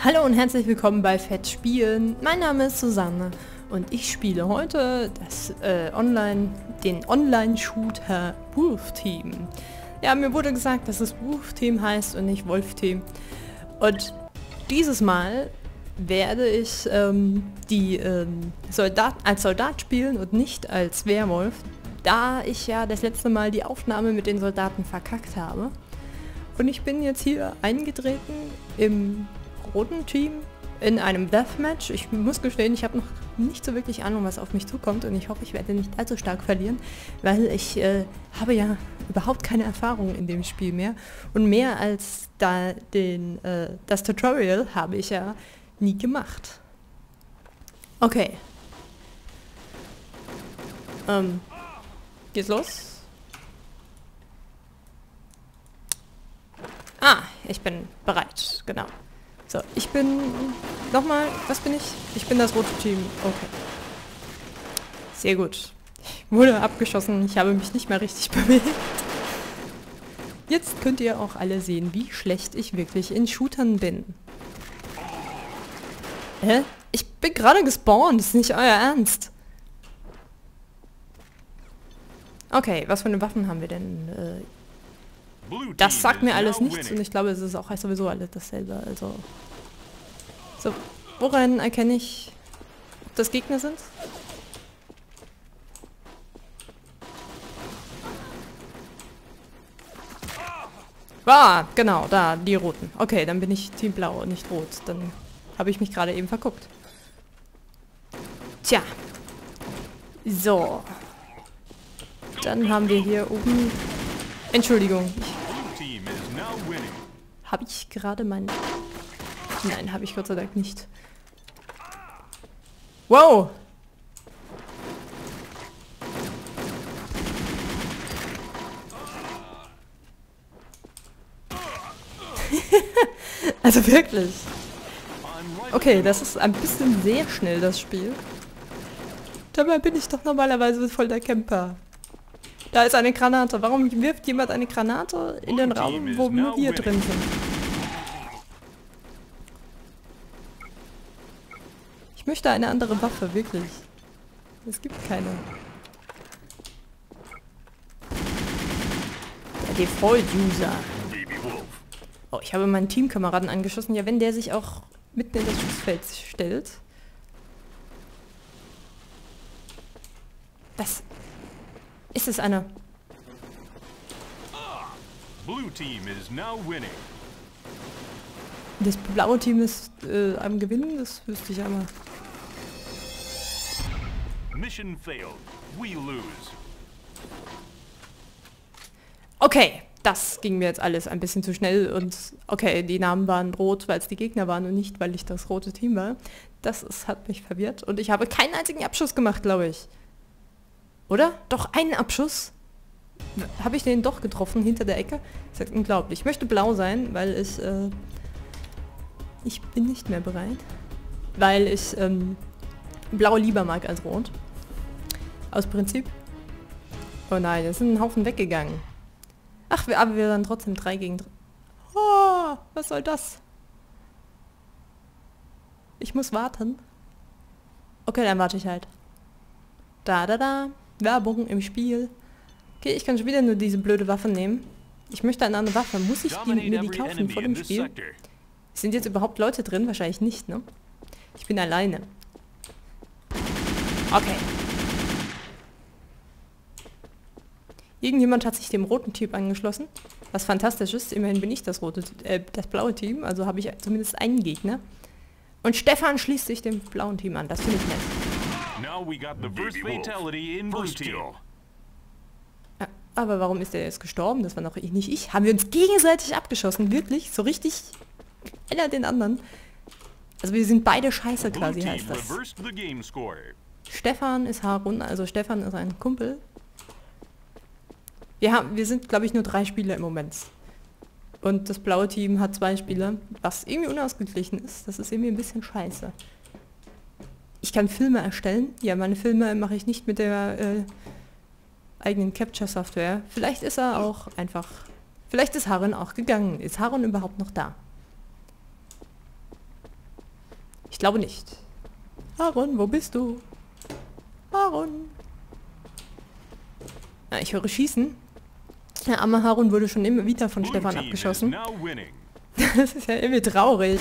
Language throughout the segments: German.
Hallo und herzlich willkommen bei Fett Spielen. Mein Name ist Susanne und ich spiele heute den Online-Shooter Wolf Team. Ja, mir wurde gesagt, dass es Wolf Team heißt und nicht Wolf Team. Und dieses Mal werde ich als Soldat spielen und nicht als Werwolf, da ich ja das letzte Mal die Aufnahme mit den Soldaten verkackt habe. Und ich bin jetzt hier eingetreten im roten Team in einem Deathmatch. Ich muss gestehen, ich habe noch nicht so wirklich Ahnung, was auf mich zukommt und ich hoffe, ich werde nicht allzu stark verlieren, weil ich habe ja überhaupt keine Erfahrung in dem Spiel mehr und mehr als das Tutorial habe ich ja nie gemacht. Okay. Geht's los? Ah, ich bin bereit, genau. So, ich bin... Nochmal, was bin ich? Ich bin das rote Team. Okay. Sehr gut. Ich wurde abgeschossen, ich habe mich nicht mehr richtig bewegt. Jetzt könnt ihr auch alle sehen, wie schlecht ich wirklich in Shootern bin. Hä? Ich bin gerade gespawnt, das ist nicht euer Ernst. Okay, was für eine Waffen haben wir denn? Das sagt mir alles nichts und ich glaube, es ist auch sowieso alles dasselbe. Also, so, woran erkenne ich, ob das Gegner sind? Ah, genau, da, die Roten. Okay, dann bin ich Team Blau und nicht Rot. Dann habe ich mich gerade eben verguckt. Tja. So. Dann haben wir hier oben... Entschuldigung. Habe ich gerade mein... Nein, habe ich Gott sei Dank nicht. Wow! Also wirklich. Okay, das ist ein bisschen sehr schnell, das Spiel. Dabei bin ich doch normalerweise voll der Camper. Da ist eine Granate. Warum wirft jemand eine Granate in den Raum, wo nur wir drin sind? Ich möchte eine andere Waffe, wirklich. Es gibt keine. Der Default-User. Oh, ich habe meinen Teamkameraden angeschossen. Ja, wenn der sich auch mitten in das Schussfeld stellt. Das... Ist es eine... Das blaue Team ist am Gewinnen, das wüsste ich einmal. Okay, das ging mir jetzt alles ein bisschen zu schnell und okay, die Namen waren rot, weil es die Gegner waren und nicht, weil ich das rote Team war. Hat mich verwirrt und ich habe keinen einzigen Abschuss gemacht, glaube ich. Oder? Doch, einen Abschuss? Habe ich den doch getroffen hinter der Ecke? Das ist unglaublich. Ich möchte blau sein, weil ich bin nicht mehr bereit. Weil ich blau lieber mag als rot. Aus Prinzip. Oh nein, es sind ein Haufen weggegangen. Ach, aber wir waren trotzdem 3 gegen 3. Oh, was soll das? Ich muss warten. Okay, dann warte ich halt. Da. Werbung im Spiel. Okay, ich kann schon wieder nur diese blöde Waffe nehmen. Ich möchte eine andere Waffe. Muss ich mir die kaufen vor dem Spiel? Sind jetzt überhaupt Leute drin? Wahrscheinlich nicht, ne? Ich bin alleine. Okay. Irgendjemand hat sich dem roten Team angeschlossen. Was fantastisch ist. Immerhin bin ich das blaue Team. Also habe ich zumindest einen Gegner. Und Stefan schließt sich dem blauen Team an. Das finde ich nett. Aber warum ist der jetzt gestorben? Das war noch nicht ich. Haben wir uns gegenseitig abgeschossen? Wirklich? So richtig? Einer den anderen. Also wir sind beide scheiße quasi, heißt das. Stefan ist Harun, also Stefan ist ein Kumpel. Wir sind, glaube ich, nur 3 Spieler im Moment. Und das blaue Team hat 2 Spieler, was irgendwie unausgeglichen ist. Das ist irgendwie ein bisschen scheiße. Ich kann Filme erstellen. Ja, meine Filme mache ich nicht mit der eigenen Capture-Software. Vielleicht ist er auch einfach... Vielleicht ist Harun auch gegangen. Ist Harun überhaupt noch da? Ich glaube nicht. Aaron, wo bist du? Aaron. Ah, ich höre Schießen. Der arme Harun wurde schon immer wieder von Stefan abgeschossen. Das ist ja irgendwie traurig.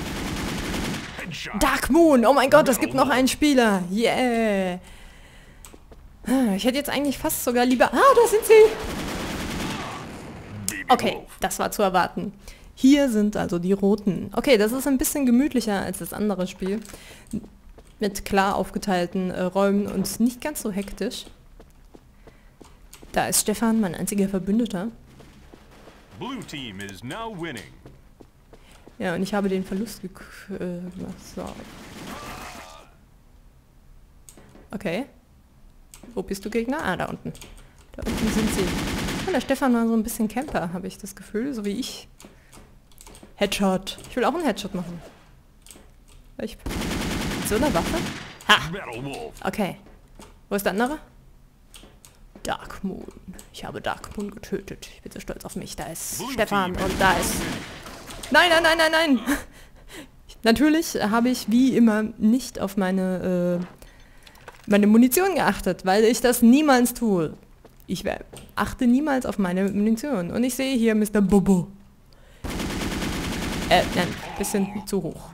Dark Moon! Oh mein Gott, es gibt noch einen Spieler! Yeah! Ich hätte jetzt eigentlich fast sogar lieber... Ah, da sind sie! Okay, das war zu erwarten. Hier sind also die Roten. Okay, das ist ein bisschen gemütlicher als das andere Spiel. Mit klar aufgeteilten Räumen und nicht ganz so hektisch. Da ist Stefan, mein einziger Verbündeter. Ja, und ich habe den Verlust gemacht. So. Okay. Wo bist du, Gegner? Ah, da unten. Da unten sind sie. Und der Stefan war so ein bisschen Camper, habe ich das Gefühl, so wie ich. Headshot. Ich will auch einen Headshot machen. Mit so einer Waffe? Ha! Okay. Wo ist der andere? Dark Moon. Ich habe Dark Moon getötet. Ich bin so stolz auf mich. Da ist Stefan und da ist... Nein, nein, nein, nein, nein! Natürlich habe ich wie immer nicht auf meine Munition geachtet, weil ich das niemals tue. Ich achte niemals auf meine Munition. Und ich sehe hier Mr. Bobo. Nein, bisschen zu hoch.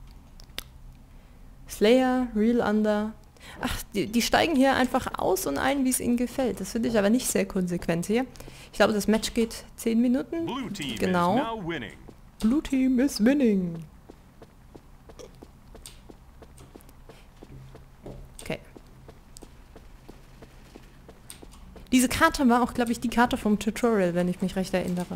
Slayer, Real Under. Ach, die steigen hier einfach aus und ein, wie es ihnen gefällt. Das finde ich aber nicht sehr konsequent hier. Ich glaube, das Match geht 10 Minuten. Genau. Blue Team is winning. Okay. Diese Karte war auch, glaube ich, die Karte vom Tutorial, wenn ich mich recht erinnere.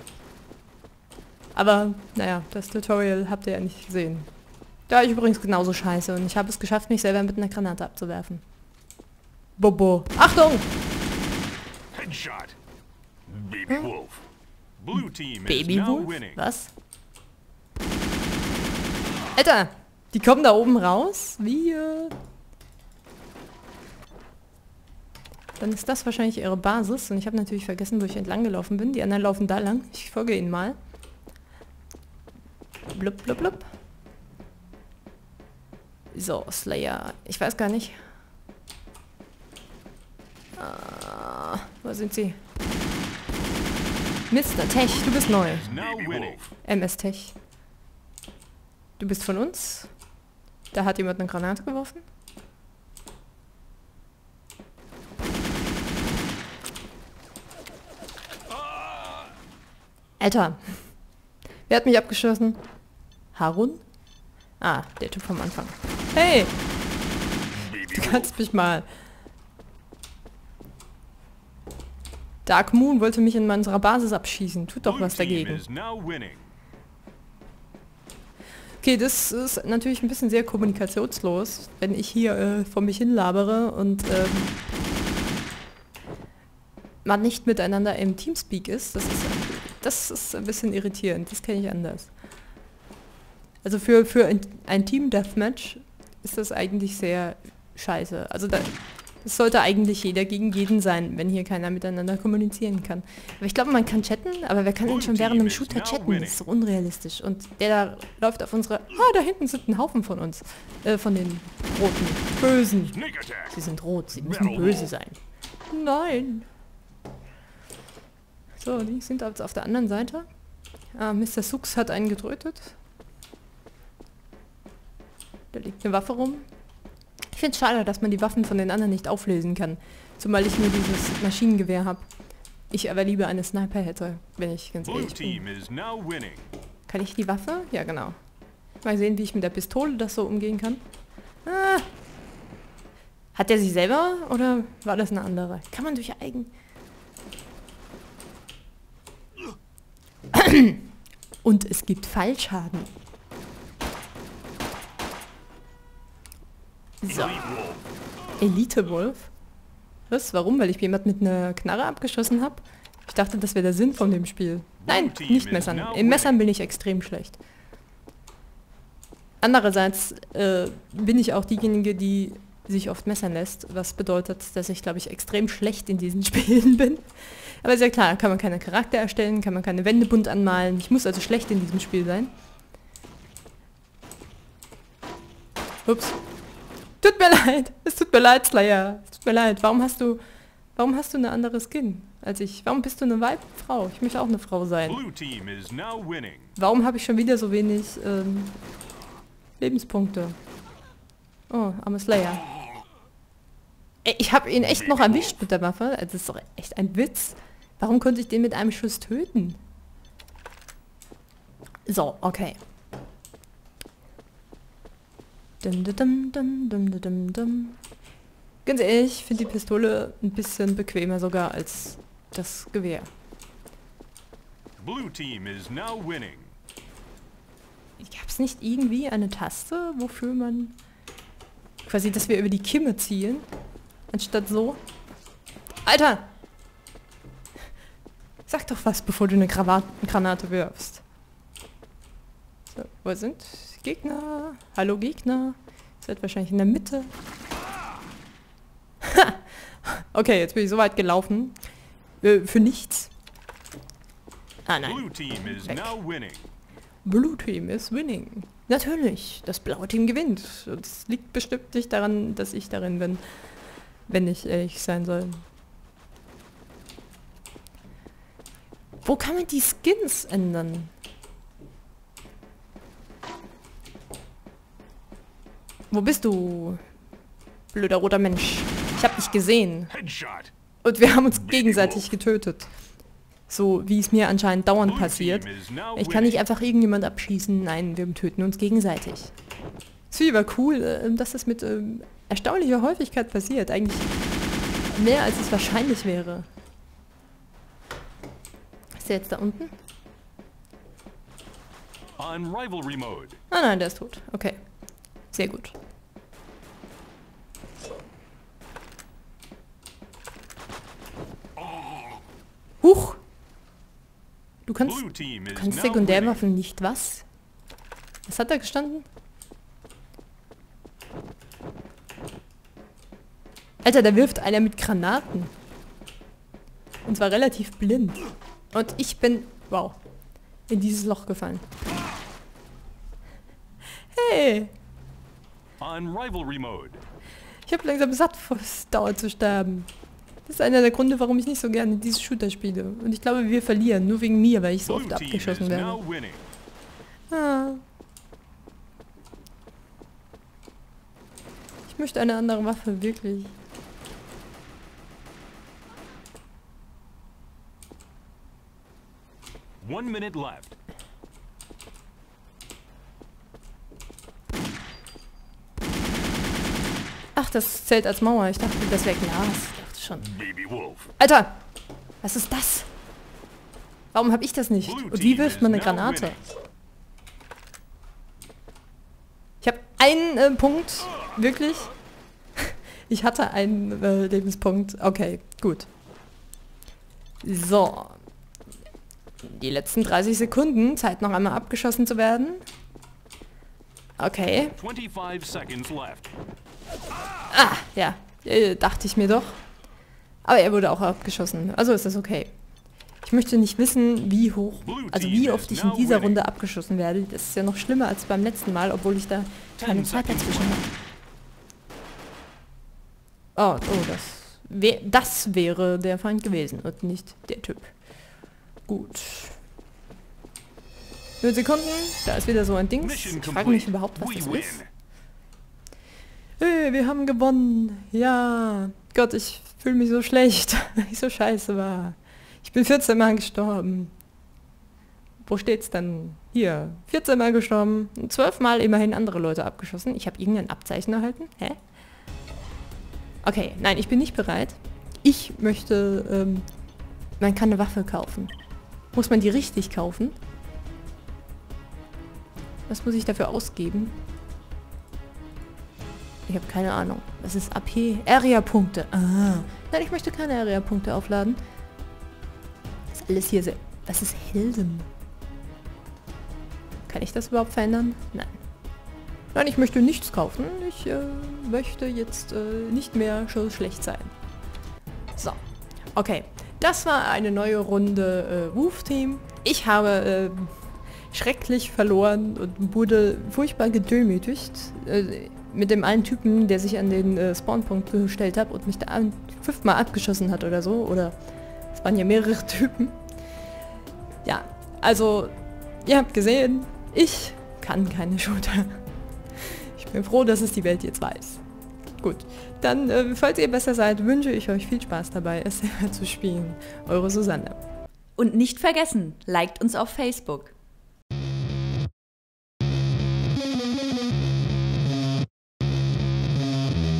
Aber, naja, das Tutorial habt ihr ja nicht gesehen. Da war ich übrigens genauso scheiße und ich habe es geschafft, mich selber mit einer Granate abzuwerfen. Bobo. Achtung! Headshot. Baby Wolf. Blue Team Baby is now Wolf? winning. Was? Alter! Die kommen da oben raus? Wie, Dann ist das wahrscheinlich ihre Basis und ich habe natürlich vergessen, wo ich entlang gelaufen bin. Die anderen laufen da lang. Ich folge ihnen mal. Blub, blub, blub. So, Slayer. Ich weiß gar nicht. Wo sind sie? Mr. Tech, du bist neu. MS Tech. Du bist von uns? Da hat jemand eine Granate geworfen? Alter. Wer hat mich abgeschossen? Harun? Ah, der Typ vom Anfang. Hey! Du kannst mich mal... Dark Moon wollte mich in unserer Basis abschießen. Tut doch was dagegen. Okay, das ist natürlich ein bisschen sehr kommunikationslos, wenn ich hier vor mich hin labere und man nicht miteinander im Teamspeak ist. Das ist ein bisschen irritierend. Das kenne ich anders. Also für ein Team-Deathmatch ist das eigentlich sehr scheiße. Also das sollte eigentlich jeder gegen jeden sein, wenn hier keiner miteinander kommunizieren kann. Aber ich glaube, man kann chatten, aber wer kann denn schon während einem Shooter chatten? Das ist so unrealistisch. Und der da läuft auf unsere... Ah, da hinten sind ein Haufen von uns. Von den Roten. Bösen. Sie sind rot, sie müssen böse sein. Nein. So, die sind jetzt auf der anderen Seite. Ah, Mr. Sux hat einen getötet. Da liegt eine Waffe rum. Ich finde es schade, dass man die Waffen von den anderen nicht auflesen kann. Zumal ich nur dieses Maschinengewehr habe. Ich aber lieber eine Sniper hätte, wenn ich ganz ehrlich bin. Kann ich die Waffe? Ja, genau. Mal sehen, wie ich mit der Pistole das so umgehen kann. Ah. Hat der sie selber oder war das eine andere? Kann man durch eigen... Und es gibt Fallschaden. So. Elite Wolf? Was? Warum? Weil ich jemand mit einer Knarre abgeschossen habe? Ich dachte, das wäre der Sinn von dem Spiel. Nein, nicht Messern. Im Messern bin ich extrem schlecht. Andererseits bin ich auch diejenige, die sich oft messern lässt, was bedeutet, dass ich, glaube ich, extrem schlecht in diesen Spielen bin. Aber ist ja klar, kann man keine Charakter erstellen, kann man keine Wände bunt anmalen. Ich muss also schlecht in diesem Spiel sein. Ups. Tut mir leid. Es tut mir leid, Slayer. Es tut mir leid. Warum hast du eine andere Skin als ich? Warum bist du eine Frau? Ich möchte auch eine Frau sein. Blue team is now winning. Warum habe ich schon wieder so wenig Lebenspunkte? Oh, arme Slayer. Ey, ich habe ihn echt noch erwischt mit der Waffe. Das ist doch echt ein Witz. Warum konnte ich den mit einem Schuss töten? So, okay. Dum, dum, dum, dum, dum, dum. Ganz ehrlich, ich finde die Pistole ein bisschen bequemer sogar als das Gewehr. Blue team is now winning. Gab es nicht irgendwie eine Taste, wofür man quasi, dass wir über die Kimme ziehen, anstatt so? Alter! Sag doch was, bevor du eine Granate wirfst. So, wo sind Gegner? Hallo Gegner. Ihr seid wahrscheinlich in der Mitte. Okay, jetzt bin ich so weit gelaufen. Für nichts. Ah nein. Blue team is Weg. now winning. Blue Team is winning. Natürlich, das blaue Team gewinnt. Und es liegt bestimmt nicht daran, dass ich darin bin, wenn ich ehrlich sein soll. Wo kann man die Skins ändern? Wo bist du, blöder roter Mensch? Ich hab dich gesehen. Headshot. Und wir haben uns gegenseitig getötet. So wie es mir anscheinend dauernd Blue passiert. team is now Ich kann nicht winning. einfach irgendjemand abschießen. Nein, wir töten uns gegenseitig. Es wäre cool, dass das mit erstaunlicher Häufigkeit passiert. Eigentlich mehr, als es wahrscheinlich wäre. Ist der jetzt da unten? On rivalry mode. Ah nein, der ist tot. Okay. Sehr gut. Huch! Du kannst Blue team is kannst now winning. Sekundärwaffen nicht was? Was hat da gestanden? Alter, da wirft einer mit Granaten. Und zwar relativ blind. Und ich bin, wow, in dieses Loch gefallen. Hey! On rivalry mode. Ich habe langsam satt, es dauert zu sterben. Das ist einer der Gründe, warum ich nicht so gerne diese Shooter spiele. Und ich glaube, wir verlieren, nur wegen mir, weil ich so Blue oft team is abgeschossen werde. now winning. Ah. Ich möchte eine andere Waffe, wirklich. One minute left. Ach, das zählt als Mauer. Ich dachte, das wäre Glas. Ich dachte schon. Baby Wolf. Alter! Was ist das? Warum habe ich das nicht? Und wie wirft man eine Granate? Ich habe einen Punkt. Wirklich? Ich hatte einen Lebenspunkt. Okay, gut. So. Die letzten 30 Sekunden. Zeit noch einmal abgeschossen zu werden. Okay. 25 seconds left. Ah, ja. Dachte ich mir doch. Aber er wurde auch abgeschossen. Also ist das okay. Ich möchte nicht wissen, wie hoch, also wie oft ich in dieser Runde abgeschossen werde. Das ist ja noch schlimmer als beim letzten Mal, obwohl ich da keine Zeit dazwischen habe. Oh, das wäre der Feind gewesen und nicht der Typ. Gut. 0 Sekunden, da ist wieder so ein Dings. Mission Ich frage mich complete. überhaupt, was We das win. ist. Hey, wir haben gewonnen. Ja. Gott, ich fühle mich so schlecht, weil ich so scheiße war. Ich bin 14 Mal gestorben. Wo steht's denn? Hier. 14 Mal gestorben. 12 Mal immerhin andere Leute abgeschossen. Ich habe irgendein Abzeichen erhalten. Hä? Okay, nein, ich bin nicht bereit. Ich möchte... man kann eine Waffe kaufen. Muss man die richtig kaufen? Was muss ich dafür ausgeben? Ich habe keine Ahnung. Was ist AP? Area-Punkte. Ah. Nein, ich möchte keine Area-Punkte aufladen. Das ist alles hier sehr... Was ist Helden? Kann ich das überhaupt verändern? Nein. Nein, ich möchte nichts kaufen. Ich möchte jetzt nicht mehr so schlecht sein. So. Okay. Das war eine neue Runde Wolf Team. Ich habe schrecklich verloren und wurde furchtbar gedemütigt. mit dem einen Typen, der sich an den Spawnpunkt gestellt hat und mich da 5-mal abgeschossen hat oder so. Oder es waren ja mehrere Typen. Ja, also ihr habt gesehen, ich kann keine Shooter. Ich bin froh, dass es die Welt jetzt weiß. Gut, dann, falls ihr besser seid, wünsche ich euch viel Spaß dabei, es selber zu spielen. Eure Susanne. Und nicht vergessen, liked uns auf Facebook.